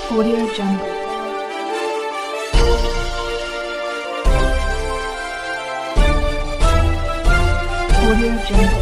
Audio Jungle. Audio Jungle.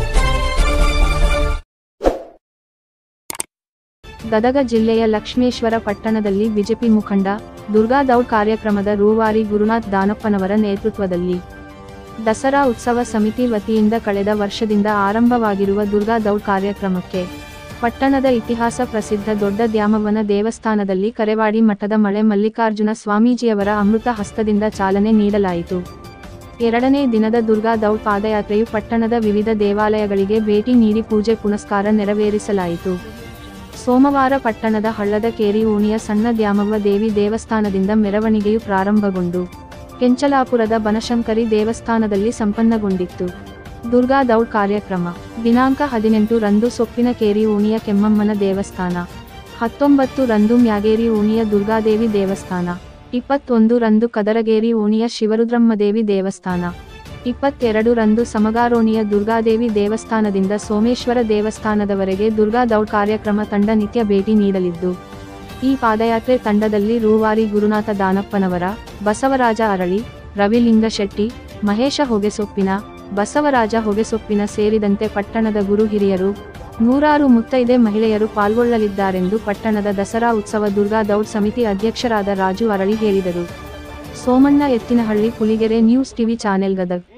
Gadag ಜಿಲ್ಲೆಯ ಲಕ್ಷ್ಮೇಶ್ವರ ಪಟ್ಟಣದಲ್ಲಿ BJP ಮುಖಂಡ ದುರ್ಗಾ ದೌಡ್ ಕಾರ್ಯಕ್ರಮದ ರೂವಾರಿ ಗುರುನಾಥ್ ದಾನಪ್ಪನವರ ನೇತೃತ್ವದಲ್ಲಿ ದಸರಾ ಉತ್ಸವ ಸಮಿತಿ ವತಿಯಿಂದ ಕಳೆದ ವರ್ಷದಿಂದ ಆರಂಭವಾಗಿರುವ ದುರ್ಗಾ ದೌಡ್ ಕಾರ್ಯಕ್ರಮಕ್ಕೆ ಪಟ್ಟಣದ ಇತಿಹಾಸ ಪ್ರಸಿದ್ಧ ದೊಡ್ಡ ದ್ಯಾಮವ್ವನ ದೇವಸ್ಥಾನದಲ್ಲಿ ಕರೆವಾಡಿ ಮಠದ ಮಳೆ ಮಲ್ಲಿಕಾರ್ಜುನ ಸ್ವಾಮೀಜಿಯವರ ಅಮೃತ ಹಸ್ತದಿಂದ ಚಾಲನೆ ನೀಡಲಾಯಿತು. ಎರಡನೇ ದಿನದ ದುರ್ಗಾ ದೌಡ್ ಪಾದಯಾತ್ರೆಯು ಪಟ್ಟಣದ ವಿವಿಧ ದೇವಾಲಯಗಳಿಗೆ ಭೇಟಿ ನೀಡಿ ಪೂಜೆ ಪುನಸ್ಕಾರ ನೆರವೇರಿಸಲಾಯಿತು. ಸೋಮವಾರ ಪಟ್ಟಣದ ಹಳ್ಳದ ಕೇರಿ ಓಣಿಯ ಸಣ್ಣ ದ್ಯಾಮವ್ವ ದೇವಿ ದೇವಸ್ಥಾನದಿಂದ ಮೆರವಣಿಗೆಯು ಪ್ರಾರಂಭಗೊಂಡು ಕೆಂಚಲಾಪುರದ ಬನಶಂಕರಿ ದೇವಸ್ಥಾನದಲ್ಲಿ ಸಂಪನ್ನಗೊಂಡಿತ್ತು. ದುರ್ಗಾ ದೌಡ್ ಕಾರ್ಯಕ್ರಮ ದಿನಾಂಕ 18 ರಂದು ಸೊಪ್ಪಿನ ಕೇರಿ ಓಣಿಯ ಕೆಮ್ಮಮ್ಮನ ದೇವಸ್ಥಾನ, 19 ರಂದು ಮ್ಯಾಗೇರಿ ಓಣಿಯ ದುರ್ಗಾದೇವಿ ದೇವಸ್ಥಾನ, 21 ರಂದು ಕದರಗೇರಿ ಓಣಿಯ ಶಿವರುದ್ರಮ್ಮದೇವಿ ದೇವಸ್ಥಾನ, 22 ರಂದು ಸಮಗಾರೋಣಿಯ ದುರ್ಗಾದೇವಿ ದೇವಸ್ಥಾನದಿಂದ ಸೋಮೇಶ್ವರ ದೇವಸ್ಥಾನದವರೆಗೆ ದುರ್ಗಾ ದೌಡ್ ಕಾರ್ಯಕ್ರಮ ತಂಡ ನಿತ್ಯ ಭೇಟಿ ನೀಡಲಿದ್ದು, ಈ ಪಾದಯಾತ್ರೆ ತಂಡದಲ್ಲಿ ರೂವಾರಿ ಗುರುನಾಥ ದಾನಪ್ಪನವರ, ಬಸವರಾಜ ಅರಳಿ, ರವಿಲಿಂಗ ಶೆಟ್ಟಿ, ಮಹೇಶ ಹೊಗೆಸೊಪ್ಪಿನ, ಬಸವರಾಜ ಹೊಗೆಸೊಪ್ಪಿನ ಸೇರಿದಂತೆ ಪಟ್ಟಣದ ಗುರು ಹಿರಿಯರು, ನೂರಾರು ಮುತ್ತೈದೆ ಮಹಿಳೆಯರು ಪಾಲ್ಗೊಳ್ಳಲಿದ್ದಾರೆಂದು ಪಟ್ಟಣದ ದಸರಾ ಉತ್ಸವ ದುರ್ಗಾ ದೌಡ್ ಸಮಿತಿ ಅಧ್ಯಕ್ಷರಾದ ರಾಜು ಅರಳಿ ಹೇಳಿದರು. Somanna Ettinahalli, Puligere, news TV channel Gadag.